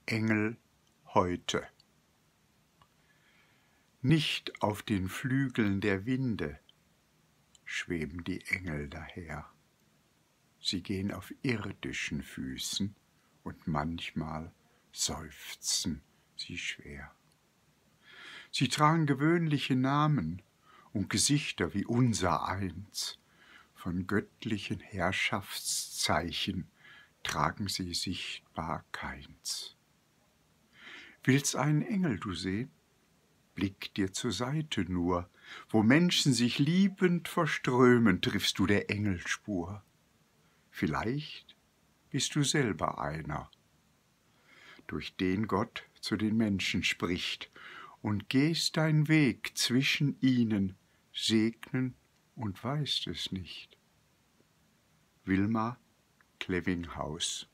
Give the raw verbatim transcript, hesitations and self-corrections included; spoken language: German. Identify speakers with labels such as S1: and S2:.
S1: Engel heute. Nicht auf den Flügeln der Winde schweben die Engel daher. Sie gehen auf irdischen Füßen und manchmal seufzen sie schwer. Sie tragen gewöhnliche Namen und Gesichter wie unser eins. Von göttlichen Herrschaftszeichen tragen sie sichtbar keins. Willst einen Engel du sehen? Blick dir zur Seite nur, wo Menschen sich liebend verströmen, triffst du der Engel Spur. Vielleicht bist du selber einer, durch den Gott zu den Menschen spricht, und gehst dein Weg zwischen ihnen, segnen und weißt es nicht. Wilma Klevinghaus.